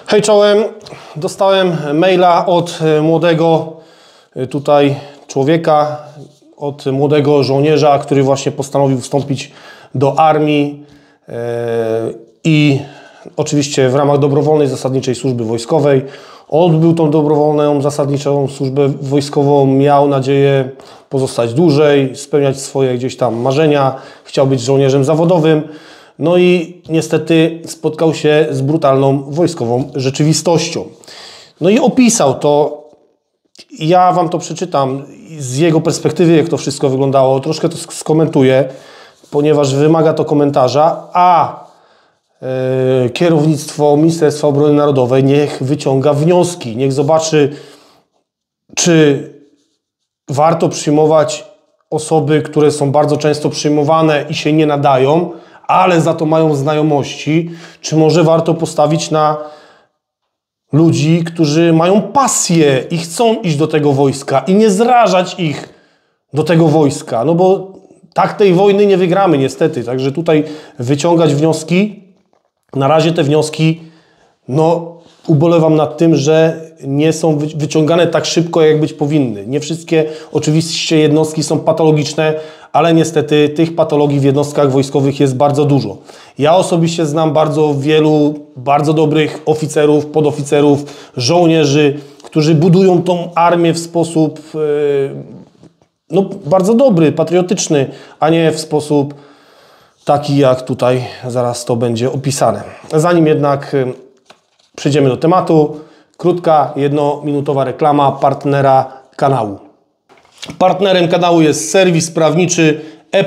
Hej czołem, dostałem maila od młodego tutaj człowieka, od młodego żołnierza, który właśnie postanowił wstąpić do armii i oczywiście w ramach dobrowolnej zasadniczej służby wojskowej. Odbył tą dobrowolną zasadniczą służbę wojskową, miał nadzieję pozostać dłużej, spełniać swoje gdzieś tam marzenia, chciał być żołnierzem zawodowym. No i niestety spotkał się z brutalną wojskową rzeczywistością. No i opisał to, ja Wam to przeczytam z jego perspektywy, jak to wszystko wyglądało. Troszkę to skomentuję, ponieważ wymaga to komentarza, a kierownictwo Ministerstwa Obrony Narodowej niech wyciąga wnioski, niech zobaczy, czy warto przyjmować osoby, które są bardzo często przyjmowane i się nie nadają, ale za to mają znajomości, czy może warto postawić na ludzi, którzy mają pasję i chcą iść do tego wojska i nie zrażać ich do tego wojska, no bo tak tej wojny nie wygramy niestety, także tutaj wyciągać wnioski. Na razie te wnioski, no ubolewam nad tym, że nie są wyciągane tak szybko, jak być powinny. Nie wszystkie oczywiście jednostki są patologiczne, ale niestety tych patologii w jednostkach wojskowych jest bardzo dużo. Ja osobiście znam bardzo wielu, bardzo dobrych oficerów, podoficerów, żołnierzy, którzy budują tą armię w sposób no, bardzo dobry, patriotyczny, a nie w sposób taki, jak tutaj zaraz to będzie opisane. Zanim jednak przejdziemy do tematu, krótka, jednominutowa reklama partnera kanału. Partnerem kanału jest serwis prawniczy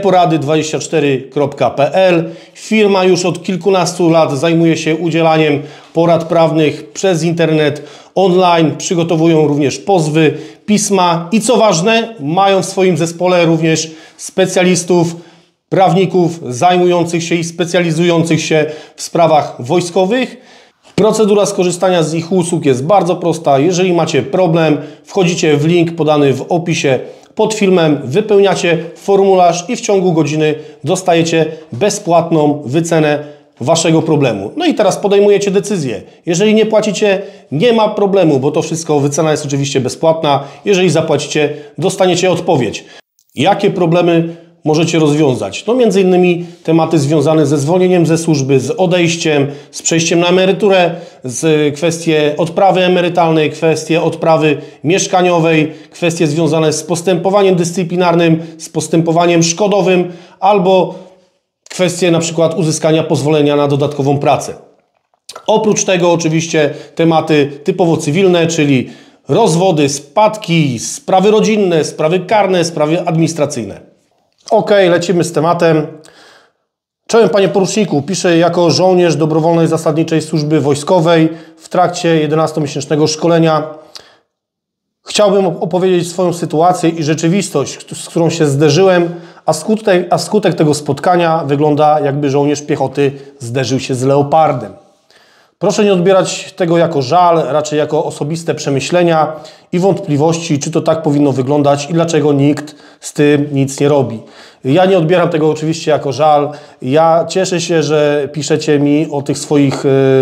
eporady24.pl. Firma już od kilkunastu lat zajmuje się udzielaniem porad prawnych przez internet, online. Przygotowują również pozwy, pisma i co ważne, mają w swoim zespole również specjalistów, prawników zajmujących się i specjalizujących się w sprawach wojskowych. Procedura skorzystania z ich usług jest bardzo prosta. Jeżeli macie problem, wchodzicie w link podany w opisie pod filmem, wypełniacie formularz i w ciągu godziny dostajecie bezpłatną wycenę Waszego problemu. No i teraz podejmujecie decyzję. Jeżeli nie płacicie, nie ma problemu, bo to wszystko, wycena jest oczywiście bezpłatna. Jeżeli zapłacicie, dostaniecie odpowiedź. Jakie problemy możecie rozwiązać? No między innymi tematy związane ze zwolnieniem ze służby, z odejściem, z przejściem na emeryturę, z kwestie odprawy emerytalnej, kwestie odprawy mieszkaniowej, kwestie związane z postępowaniem dyscyplinarnym, z postępowaniem szkodowym albo kwestie na przykład uzyskania pozwolenia na dodatkową pracę. Oprócz tego oczywiście tematy typowo cywilne, czyli rozwody, spadki, sprawy rodzinne, sprawy karne, sprawy administracyjne. Ok, lecimy z tematem. Czołem panie poruczniku, piszę jako żołnierz dobrowolnej zasadniczej służby wojskowej w trakcie 11-miesięcznego szkolenia. Chciałbym opowiedzieć swoją sytuację i rzeczywistość, z którą się zderzyłem, a skutek tego spotkania wygląda, jakby żołnierz piechoty zderzył się z leopardem. Proszę nie odbierać tego jako żal, raczej jako osobiste przemyślenia i wątpliwości, czy to tak powinno wyglądać i dlaczego nikt z tym nic nie robi. Ja nie odbieram tego oczywiście jako żal. Ja cieszę się, że piszecie mi o tych swoich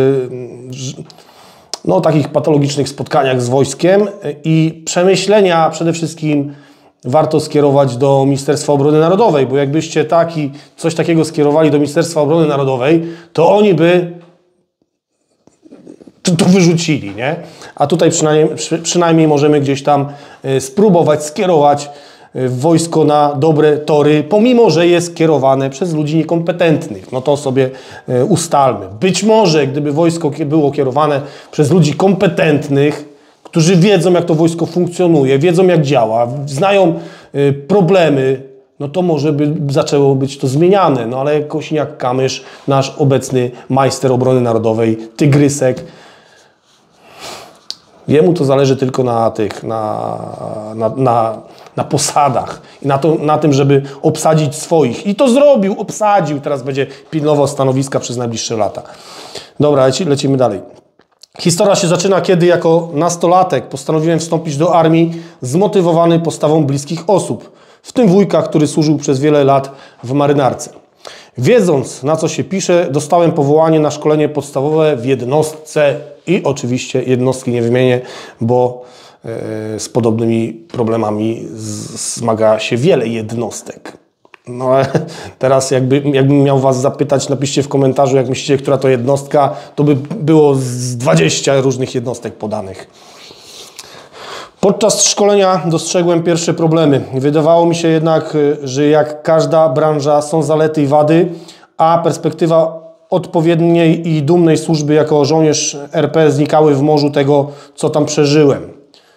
no, takich patologicznych spotkaniach z wojskiem i przemyślenia przede wszystkim warto skierować do Ministerstwa Obrony Narodowej, bo jakbyście coś takiego skierowali do Ministerstwa Obrony Narodowej, to oni by to wyrzucili, nie? A tutaj przynajmniej możemy gdzieś tam spróbować skierować wojsko na dobre tory, pomimo że jest kierowane przez ludzi niekompetentnych. No to sobie ustalmy. Być może, gdyby wojsko było kierowane przez ludzi kompetentnych, którzy wiedzą, jak to wojsko funkcjonuje, wiedzą, jak działa, znają problemy, no to może by zaczęło być to zmieniane. No ale Kosiniak-Kamysz, nasz obecny majster obrony narodowej, tygrysek, jemu to zależy tylko na posadach i na tym, żeby obsadzić swoich. I to zrobił, obsadził. Teraz będzie pilnował stanowiska przez najbliższe lata. Dobra, lecimy dalej. Historia się zaczyna, kiedy jako nastolatek postanowiłem wstąpić do armii zmotywowany postawą bliskich osób, w tym wujka, który służył przez wiele lat w marynarce. Wiedząc, na co się pisze, dostałem powołanie na szkolenie podstawowe w jednostce i oczywiście jednostki nie wymienię, bo z podobnymi problemami zmaga się wiele jednostek. No ale teraz jakbym miał Was zapytać, napiszcie w komentarzu, jak myślicie, która to jednostka, to by było z 20 różnych jednostek podanych. Podczas szkolenia dostrzegłem pierwsze problemy. Wydawało mi się jednak, że jak każda branża są zalety i wady, a perspektywa odpowiedniej i dumnej służby jako żołnierz RP znikały w morzu tego, co tam przeżyłem.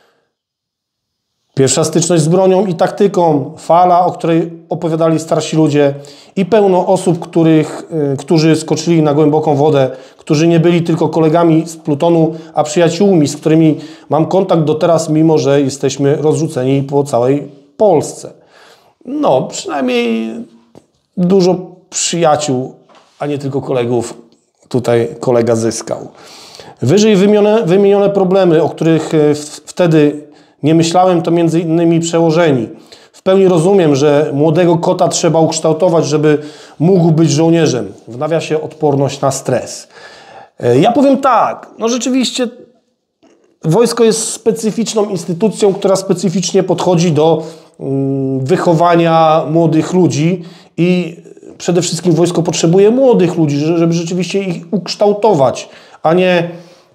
Pierwsza styczność z bronią i taktyką, fala, o której opowiadali starsi ludzie i pełno osób, którzy skoczyli na głęboką wodę, którzy nie byli tylko kolegami z plutonu, a przyjaciółmi, z którymi mam kontakt do teraz, mimo że jesteśmy rozrzuceni po całej Polsce. No, przynajmniej dużo przyjaciół, a nie tylko kolegów tutaj kolega zyskał. Wyżej wymienione problemy, o których wtedy nie myślałem, to między innymi przełożeni. W pełni rozumiem, że młodego kota trzeba ukształtować, żeby mógł być żołnierzem. W nawiasie odporność na stres. Ja powiem tak, no rzeczywiście wojsko jest specyficzną instytucją, która specyficznie podchodzi do wychowania młodych ludzi i przede wszystkim wojsko potrzebuje młodych ludzi, żeby rzeczywiście ich ukształtować, a nie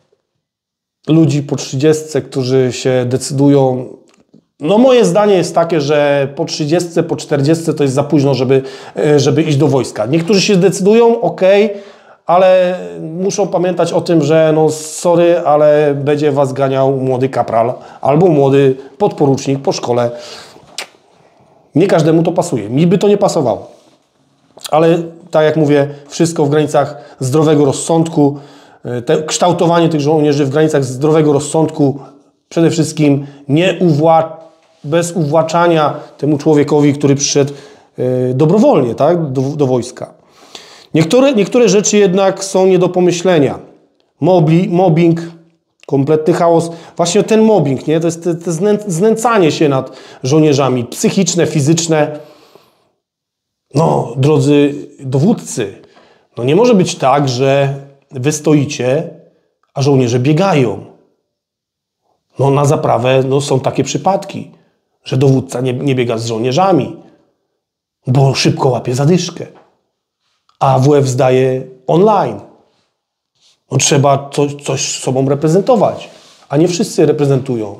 ludzi po 30, którzy się decydują. No moje zdanie jest takie, że po 30, po 40 to jest za późno, żeby iść do wojska. Niektórzy się decydują, ok, ale muszą pamiętać o tym, że no sorry, ale będzie was ganiał młody kapral albo młody podporucznik po szkole. Nie każdemu to pasuje. Mi by to nie pasowało. Ale tak jak mówię, wszystko w granicach zdrowego rozsądku. Kształtowanie tych żołnierzy w granicach zdrowego rozsądku, przede wszystkim bez uwłaczania temu człowiekowi, który przyszedł dobrowolnie, tak, do wojska. Niektóre rzeczy jednak są nie do pomyślenia. Mobbing, kompletny chaos. Właśnie ten mobbing, nie? To jest znęcanie się nad żołnierzami, psychiczne, fizyczne. No, drodzy dowódcy, no nie może być tak, że wy stoicie, a żołnierze biegają. No na zaprawę są takie przypadki, że dowódca nie biega z żołnierzami, bo szybko łapie zadyszkę, a WF zdaje online. No trzeba coś z sobą reprezentować, a nie wszyscy reprezentują.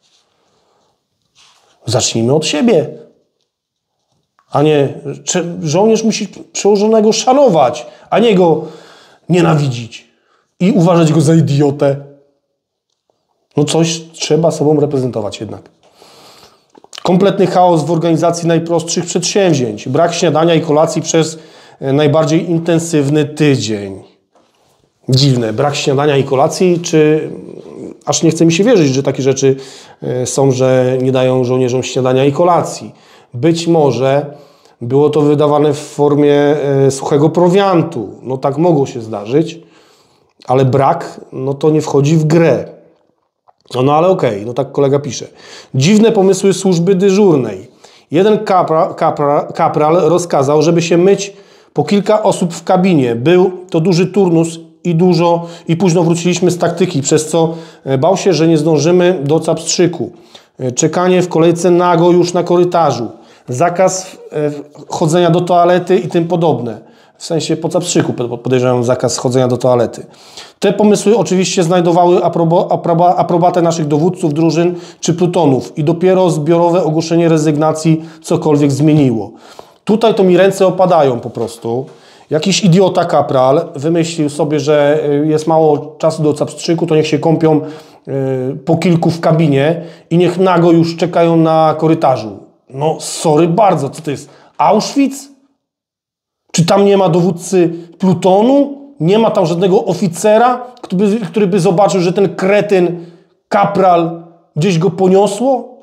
Zacznijmy od siebie. A nie, żołnierz musi przełożonego szanować, a nie go nienawidzić i uważać go za idiotę. No coś trzeba sobą reprezentować jednak. Kompletny chaos w organizacji najprostszych przedsięwzięć. Brak śniadania i kolacji przez najbardziej intensywny tydzień. Dziwne. Brak śniadania i kolacji, czy aż nie chce mi się wierzyć, że takie rzeczy są, że nie dają żołnierzom śniadania i kolacji. Być może było to wydawane w formie suchego prowiantu. No tak mogło się zdarzyć, ale brak, no to nie wchodzi w grę. No ale okej, no tak kolega pisze. Dziwne pomysły służby dyżurnej. Jeden kapral rozkazał, żeby się myć po kilka osób w kabinie. Był to duży turnus i późno wróciliśmy z taktyki, przez co bał się, że nie zdążymy do capstrzyku. Czekanie w kolejce nago już na korytarzu. Zakaz chodzenia do toalety i tym podobne. W sensie po capstrzyku podejrzewam zakaz chodzenia do toalety. Te pomysły oczywiście znajdowały aprobatę naszych dowódców drużyn czy plutonów i dopiero zbiorowe ogłoszenie rezygnacji cokolwiek zmieniło. Tutaj to mi ręce opadają po prostu. Jakiś idiota kapral wymyślił sobie, że jest mało czasu do capstrzyku, to niech się kąpią po kilku w kabinie i niech nago już czekają na korytarzu. No sorry bardzo, co to jest? Auschwitz? Czy tam nie ma dowódcy plutonu? Nie ma tam żadnego oficera, który by zobaczył, że ten kretyn, kapral, gdzieś go poniosło?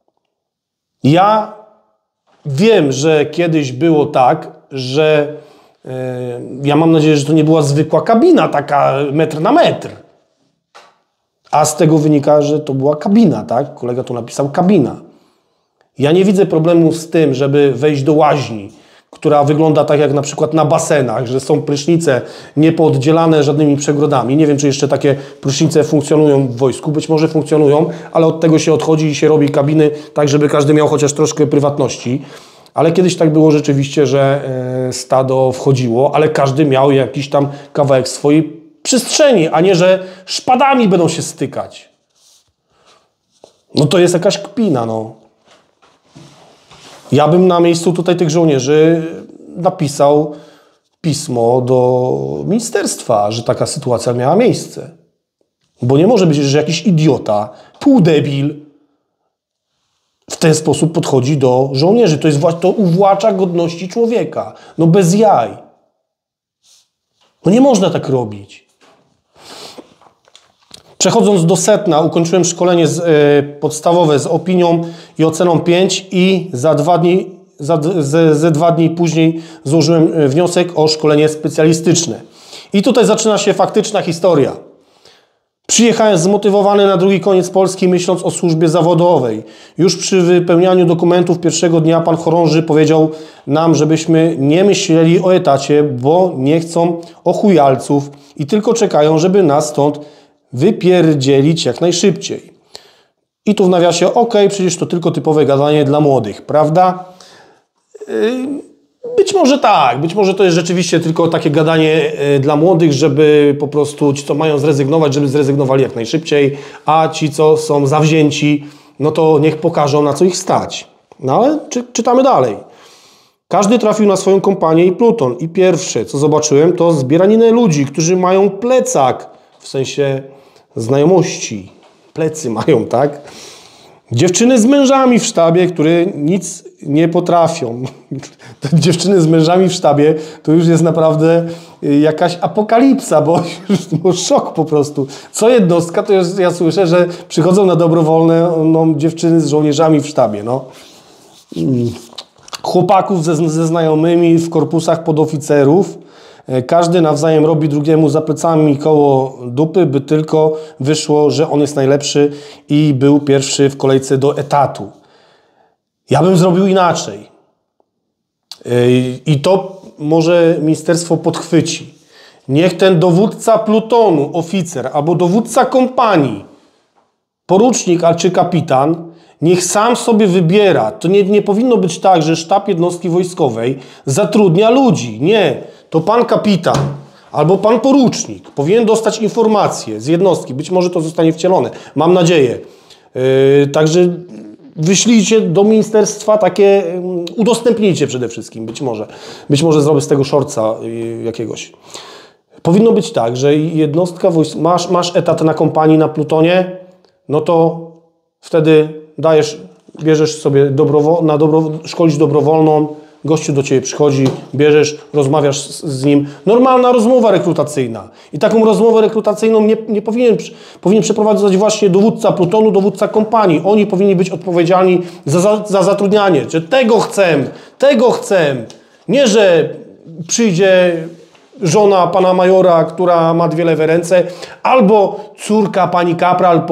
Ja wiem, że kiedyś było tak, że ja mam nadzieję, że to nie była zwykła kabina, taka metr na metr. A z tego wynika, że to była kabina, tak? Kolega tu napisał kabina. Ja nie widzę problemu z tym, żeby wejść do łaźni, która wygląda tak jak na przykład na basenach, że są prysznice niepooddzielane żadnymi przegrodami. Nie wiem, czy jeszcze takie prysznice funkcjonują w wojsku. Być może funkcjonują, ale od tego się odchodzi i się robi kabiny tak, żeby każdy miał chociaż troszkę prywatności. Ale kiedyś tak było rzeczywiście, że stado wchodziło, ale każdy miał jakiś tam kawałek swojej przestrzeni, a nie, że szpadami będą się stykać. No to jest jakaś kpina, no. Ja bym na miejscu tutaj tych żołnierzy napisał pismo do ministerstwa, że taka sytuacja miała miejsce. Bo nie może być, że jakiś idiota, półdebil w ten sposób podchodzi do żołnierzy. To uwłacza godności człowieka. No bez jaj. No nie można tak robić. Przechodząc do sedna, ukończyłem szkolenie podstawowe z opinią i oceną 5 i ze 2 dni później złożyłem wniosek o szkolenie specjalistyczne. I tutaj zaczyna się faktyczna historia. Przyjechałem zmotywowany na drugi koniec Polski, myśląc o służbie zawodowej. Już przy wypełnianiu dokumentów pierwszego dnia pan chorąży powiedział nam, żebyśmy nie myśleli o etacie, bo nie chcą ochujalców i tylko czekają, żeby nas stąd wypierdzielić jak najszybciej. I tu w nawiasie, przecież to tylko typowe gadanie dla młodych, prawda? Być może tak, być może to jest rzeczywiście tylko takie gadanie dla młodych, żeby po prostu ci, co mają zrezygnować, żeby zrezygnowali jak najszybciej, a ci, co są zawzięci, no to niech pokażą, na co ich stać. No ale czytamy dalej. Każdy trafił na swoją kompanię i pluton. I pierwsze, co zobaczyłem, to zbieraninę ludzi, którzy mają plecak, w sensie znajomości. Plecy mają, tak? Dziewczyny z mężami w sztabie, które nic nie potrafią. Te dziewczyny z mężami w sztabie to już jest naprawdę jakaś apokalipsa, bo szok po prostu. Co jednostka, to ja słyszę, że przychodzą na dobrowolne dziewczyny z żołnierzami w sztabie. No. Chłopaków ze znajomymi w korpusach podoficerów. Każdy nawzajem robi drugiemu za plecami koło dupy, by tylko wyszło, że on jest najlepszy i był pierwszy w kolejce do etatu. Ja bym zrobił inaczej. I to może ministerstwo podchwyci. Niech ten dowódca plutonu, oficer, albo dowódca kompanii, porucznik czy kapitan, niech sam sobie wybiera. To nie powinno być tak, że sztab jednostki wojskowej zatrudnia ludzi. Nie. To pan kapitan albo pan porucznik powinien dostać informacje z jednostki. Być może to zostanie wcielone. Mam nadzieję. Także wyślijcie do ministerstwa takie, udostępnijcie przede wszystkim. Być może zrobię z tego shortsa jakiegoś. Powinno być tak, że jednostka masz etat na kompanii, na plutonie, no to wtedy bierzesz sobie szkolić dobrowolną, gościu do ciebie przychodzi, bierzesz, rozmawiasz z nim. Normalna rozmowa rekrutacyjna. I taką rozmowę rekrutacyjną nie powinien przeprowadzać właśnie dowódca plutonu, dowódca kompanii. Oni powinni być odpowiedzialni za zatrudnianie. Że tego chcę. Nie, że przyjdzie żona pana majora, która ma 2 lewe ręce, albo córka pani kapral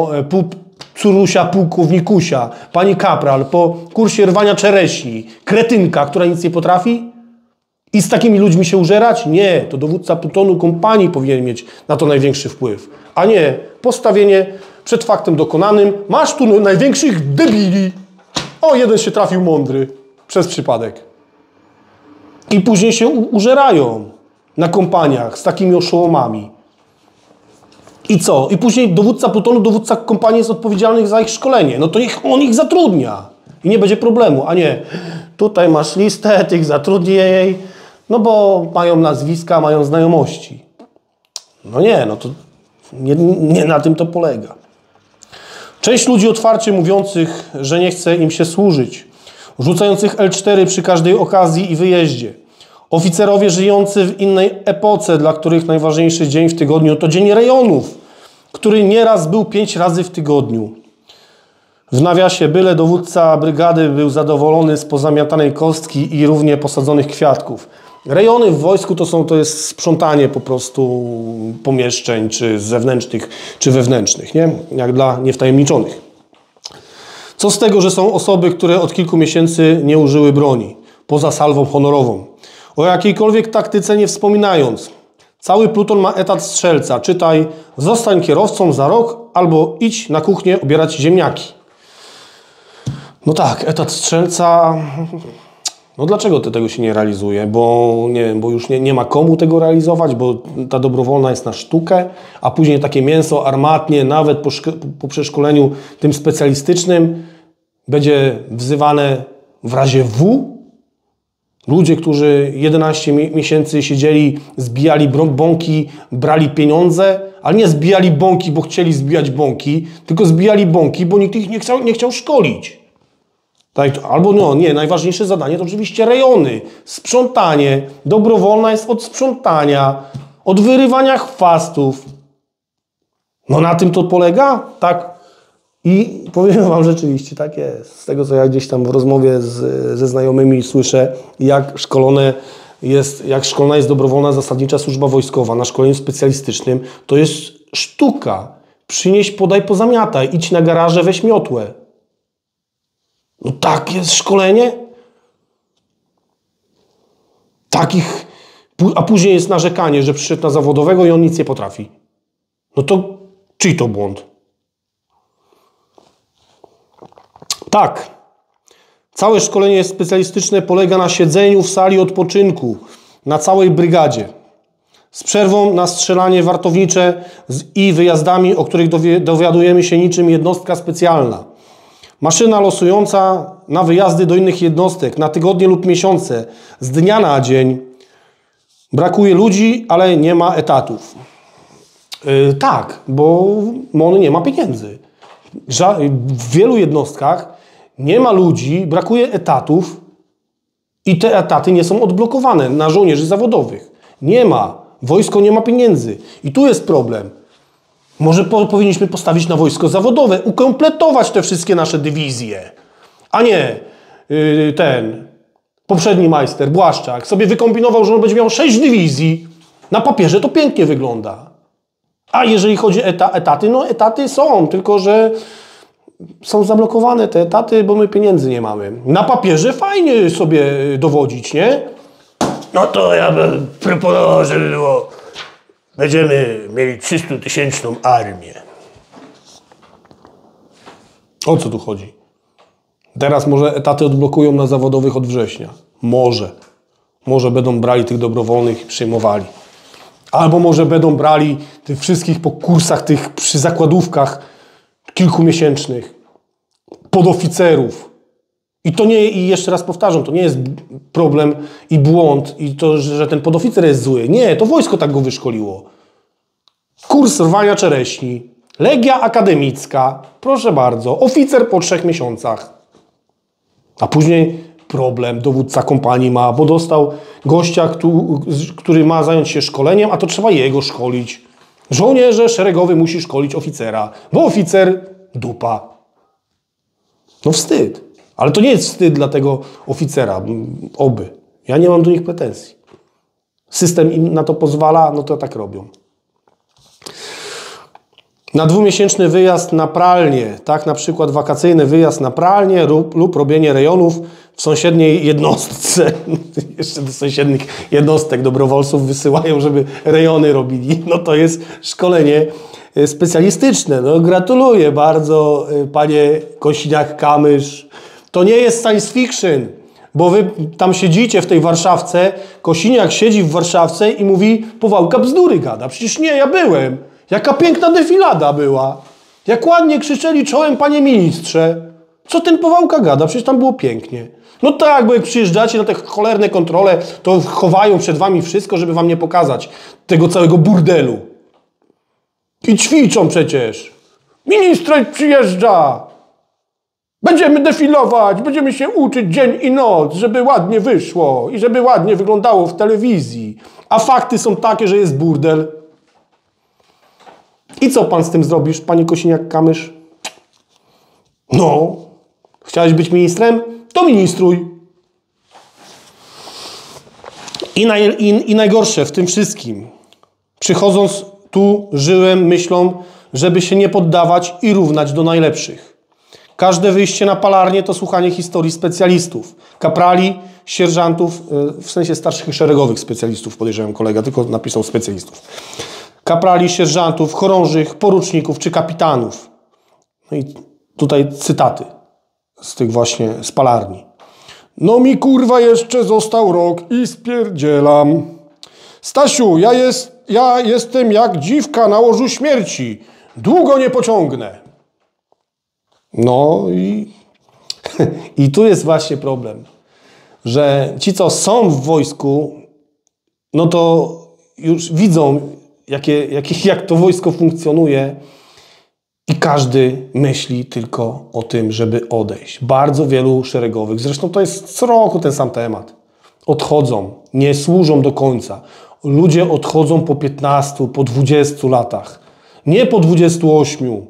córusia pułkownikusia, pani kapral, po kursie rwania czereśni, kretynka, która nic nie potrafi i z takimi ludźmi się użerać? Nie, to dowódca plutonu kompanii powinien mieć na to największy wpływ, a nie postawienie przed faktem dokonanym. Masz tu największych debili. Jeden się trafił mądry przez przypadek. I później się użerają na kompaniach z takimi oszołomami. I co? I później dowódca plutonu, dowódca kompanii jest odpowiedzialny za ich szkolenie. No to niech on ich zatrudnia. I nie będzie problemu. A nie, tutaj masz listę, tych zatrudnij jej, no bo mają nazwiska, mają znajomości. No nie, no to nie na tym to polega. Część ludzi otwarcie mówiących, że nie chce im się służyć. Rzucających L4 przy każdej okazji i wyjeździe. Oficerowie żyjący w innej epoce, dla których najważniejszy dzień w tygodniu to dzień rejonów, który nieraz był 5 razy w tygodniu. W nawiasie, byle dowódca brygady był zadowolony z pozamiatanej kostki i równie posadzonych kwiatków. Rejony w wojsku to jest sprzątanie po prostu pomieszczeń, czy zewnętrznych, czy wewnętrznych, nie? Jak dla niewtajemniczonych. Co z tego, że są osoby, które od kilku miesięcy nie użyły broni? poza salwą honorową. O jakiejkolwiek taktyce nie wspominając. Cały pluton ma etat strzelca. Czytaj, zostań kierowcą za rok albo idź na kuchnię obierać ziemniaki. No tak, etat strzelca... No dlaczego tego się nie realizuje? Bo nie wiem, bo już nie ma komu tego realizować, bo ta dobrowolna jest na sztukę, a później takie mięso armatnie, nawet po przeszkoleniu tym specjalistycznym, będzie wzywane w razie W. Ludzie, którzy 11 miesięcy siedzieli, zbijali bąki, brali pieniądze, ale nie zbijali bąki, bo chcieli zbijać bąki, tylko zbijali bąki, bo nikt ich nie chciał szkolić. Tak, albo no nie, najważniejsze zadanie to oczywiście rejony, sprzątanie. Dobrowolna jest od sprzątania, od wyrywania chwastów. No na tym to polega, tak. I powiem wam rzeczywiście, tak jest. Z tego, co ja gdzieś tam w rozmowie ze znajomymi słyszę, jak szkolona jest dobrowolna zasadnicza służba wojskowa na szkoleniu specjalistycznym, to jest sztuka. Przynieś, podaj, pozamiataj, idź na garaże, weź miotłę. No tak jest szkolenie? Takich, a później jest narzekanie, że przyszedł na zawodowego i on nic nie potrafi. No to czyj to błąd? Tak. Całe szkolenie specjalistyczne polega na siedzeniu w sali odpoczynku na całej brygadzie. Z przerwą na strzelanie wartownicze i wyjazdami, o których dowiadujemy się niczym jednostka specjalna. Maszyna losująca na wyjazdy do innych jednostek, na tygodnie lub miesiące, z dnia na dzień. Brakuje ludzi, ale nie ma etatów. Tak, bo MON nie ma pieniędzy. W wielu jednostkach nie ma ludzi, brakuje etatów i te etaty nie są odblokowane na żołnierzy zawodowych. Nie ma. Wojsko nie ma pieniędzy. I tu jest problem. Może powinniśmy postawić na wojsko zawodowe, ukompletować te wszystkie nasze dywizje. A nie ten poprzedni majster, Błaszczak, sobie wykombinował, że on będzie miał 6 dywizji. Na papierze to pięknie wygląda. A jeżeli chodzi o etaty, no etaty są, tylko że są zablokowane te etaty, bo my pieniędzy nie mamy. Na papierze fajnie sobie dowodzić, nie? No to ja bym proponował, żeby było... Będziemy mieli 300-tysięczną armię. O co tu chodzi? Teraz może etaty odblokują na zawodowych od września. Może. Może będą brali tych dobrowolnych i przyjmowali. Albo może będą brali tych wszystkich po kursach, tych przy zakładówkach kilkumiesięcznych, podoficerów. I to nie, i jeszcze raz powtarzam, to nie jest problem i błąd, i to, że ten podoficer jest zły. Nie, to wojsko tak go wyszkoliło. Kurs rwania czereśni, legia akademicka, proszę bardzo, oficer po 3 miesiącach. A później problem dowódca kompanii ma, bo dostał gościa, który ma zająć się szkoleniem, a to trzeba jego szkolić. Żołnierze szeregowy musi szkolić oficera, bo oficer dupa. No wstyd. Ale to nie jest wstyd dla tego oficera, oby. Ja nie mam do nich pretensji. System im na to pozwala, no to tak robią. Na 2-miesięczny wyjazd na pralnię, tak na przykład wakacyjny wyjazd na pralnię lub robienie rejonów w sąsiedniej jednostce. Jeszcze do sąsiednich jednostek dobrowolców wysyłają, żeby rejony robili. No to jest szkolenie specjalistyczne. No gratuluję bardzo, panie Kosiniak-Kamysz. To nie jest science fiction, bo wy tam siedzicie w tej Warszawce, Kosiniak siedzi w Warszawce i mówi, Powałka bzdury gada. Przecież nie, ja byłem. Jaka piękna defilada była. Jak ładnie krzyczeli czołem, panie ministrze. Co ten Powałka gada? Przecież tam było pięknie. No tak, bo jak przyjeżdżacie na te cholerne kontrole, to chowają przed wami wszystko, żeby wam nie pokazać tego całego burdelu. I ćwiczą przecież. Minister przyjeżdża. Będziemy defilować, będziemy się uczyć dzień i noc, żeby ładnie wyszło i żeby ładnie wyglądało w telewizji. A fakty są takie, że jest burdel. I co pan z tym zrobisz, panie Kosiniak-Kamysz? No, chciałeś być ministrem? To ministruj. I najgorsze w tym wszystkim. Przychodząc tu, żyłem myślą, żeby się nie poddawać i równać do najlepszych. Każde wyjście na palarnię to słuchanie historii specjalistów, kaprali, sierżantów, w sensie starszych i szeregowych specjalistów, podejrzewam kolega, tylko napisał specjalistów. Kaprali, sierżantów, chorążych, poruczników czy kapitanów. No i tutaj cytaty z tych właśnie spalarni. No mi kurwa jeszcze został rok i spierdzielam. Stasiu, ja jestem jak dziwka na łożu śmierci. Długo nie pociągnę. No i tu jest właśnie problem, że ci, co są w wojsku, no to już widzą, jak to wojsko funkcjonuje i każdy myśli tylko o tym, żeby odejść. Bardzo wielu szeregowych, zresztą to jest co roku ten sam temat. Odchodzą, nie służą do końca. Ludzie odchodzą po 15, po 20 latach. Nie po 28.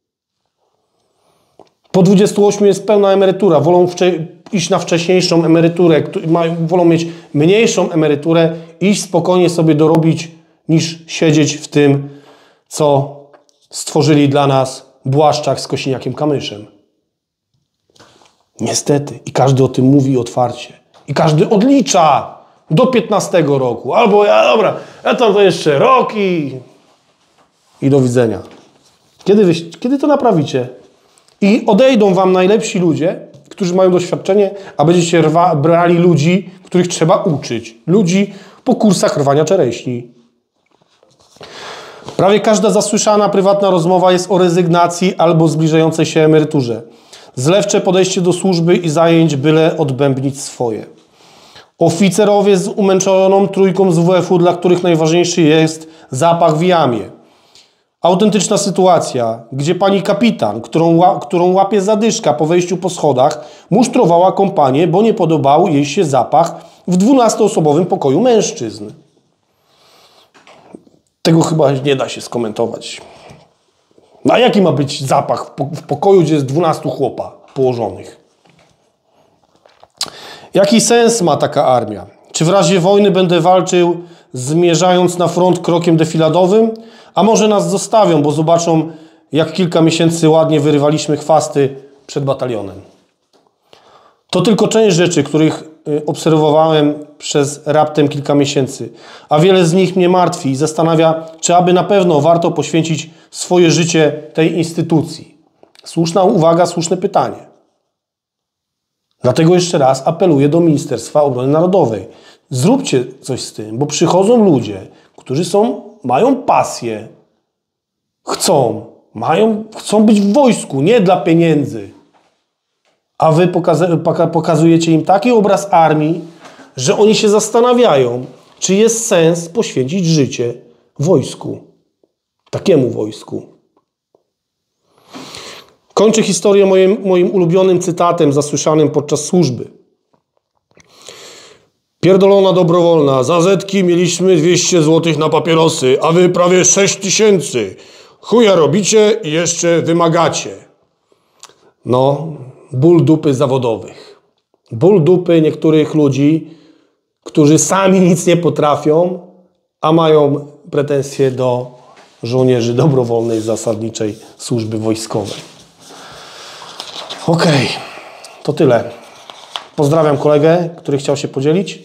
Po 28 jest pełna emerytura. Wolą iść na wcześniejszą emeryturę. Wolą mieć mniejszą emeryturę, iść spokojnie sobie dorobić, niż siedzieć w tym, co stworzyli dla nas Błaszczak z Kosiniakiem-Kamyszem. Niestety. I każdy o tym mówi otwarcie. I każdy odlicza do 15 roku. Albo dobra, to jeszcze rok i do widzenia. Kiedy to naprawicie? I odejdą wam najlepsi ludzie, którzy mają doświadczenie, a będziecie brali ludzi, których trzeba uczyć. Ludzi po kursach rwania czereśni. Prawie każda zasłyszana prywatna rozmowa jest o rezygnacji albo zbliżającej się emeryturze. Zlewcze podejście do służby i zajęć, byle odbębnić swoje. Oficerowie z umęczoną trójką z WF-u, dla których najważniejszy jest zapach w jamie. Autentyczna sytuacja, gdzie pani kapitan, którą łapie zadyszka po wejściu po schodach, musztrowała kompanię, bo nie podobał jej się zapach w 12-osobowym pokoju mężczyzn. Tego chyba nie da się skomentować. No a jaki ma być zapach w pokoju, gdzie jest 12 chłopa położonych? Jaki sens ma taka armia? Czy w razie wojny będę walczył, zmierzając na front krokiem defiladowym? A może nas zostawią, bo zobaczą, jak kilka miesięcy ładnie wyrywaliśmy chwasty przed batalionem. To tylko część rzeczy, których obserwowałem przez raptem kilka miesięcy, a wiele z nich mnie martwi i zastanawia, czy aby na pewno warto poświęcić swoje życie tej instytucji. Słuszna uwaga, słuszne pytanie. Dlatego jeszcze raz apeluję do Ministerstwa Obrony Narodowej. Zróbcie coś z tym, bo przychodzą ludzie, którzy mają pasję, chcą być w wojsku, nie dla pieniędzy. A wy pokazujecie im taki obraz armii, że oni się zastanawiają, czy jest sens poświęcić życie wojsku. Takiemu wojsku. Kończę historię moim ulubionym cytatem zasłyszanym podczas służby. Pierdolona dobrowolna, za zetki mieliśmy 200 zł na papierosy, a wy prawie 6000. Chuja robicie i jeszcze wymagacie. No, ból dupy zawodowych. Ból dupy niektórych ludzi, którzy sami nic nie potrafią, a mają pretensje do żołnierzy dobrowolnej, zasadniczej służby wojskowej. Okej, to tyle. Pozdrawiam kolegę, który chciał się podzielić.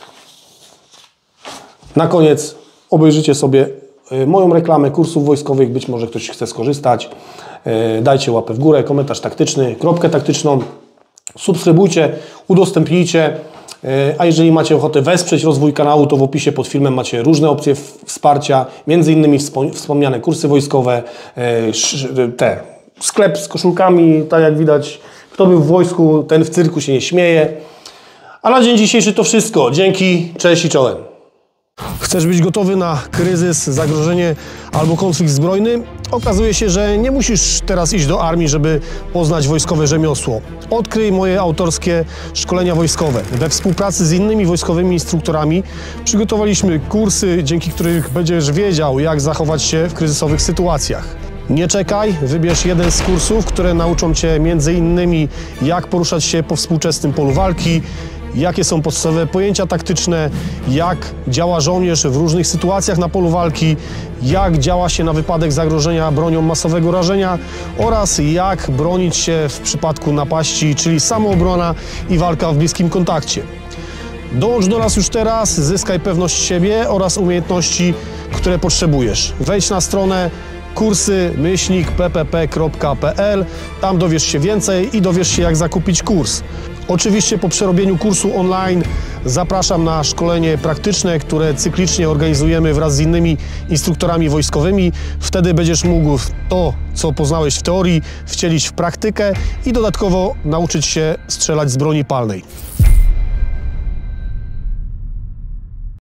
Na koniec obejrzyjcie sobie moją reklamę kursów wojskowych. Być może ktoś chce skorzystać. Dajcie łapę w górę, komentarz taktyczny, kropkę taktyczną. Subskrybujcie, udostępnijcie. A jeżeli macie ochotę wesprzeć rozwój kanału, to w opisie pod filmem macie różne opcje wsparcia. Między innymi wspomniane kursy wojskowe, sklep z koszulkami, tak jak widać. Kto był w wojsku, ten w cyrku się nie śmieje. A na dzień dzisiejszy to wszystko. Dzięki, cześć i czołem. Chcesz być gotowy na kryzys, zagrożenie albo konflikt zbrojny? Okazuje się, że nie musisz teraz iść do armii, żeby poznać wojskowe rzemiosło. Odkryj moje autorskie szkolenia wojskowe. We współpracy z innymi wojskowymi instruktorami przygotowaliśmy kursy, dzięki którym będziesz wiedział, jak zachować się w kryzysowych sytuacjach. Nie czekaj, wybierz jeden z kursów, które nauczą Cię m.in. jak poruszać się po współczesnym polu walki, jakie są podstawowe pojęcia taktyczne, jak działa żołnierz w różnych sytuacjach na polu walki, jak działa się na wypadek zagrożenia bronią masowego rażenia oraz jak bronić się w przypadku napaści, czyli samoobrona i walka w bliskim kontakcie. Dołącz do nas już teraz, zyskaj pewność siebie oraz umiejętności, które potrzebujesz. Wejdź na stronę kursy-ppp.pl, tam dowiesz się więcej i dowiesz się, jak zakupić kurs. Oczywiście po przerobieniu kursu online zapraszam na szkolenie praktyczne, które cyklicznie organizujemy wraz z innymi instruktorami wojskowymi. Wtedy będziesz mógł to, co poznałeś w teorii, wcielić w praktykę i dodatkowo nauczyć się strzelać z broni palnej.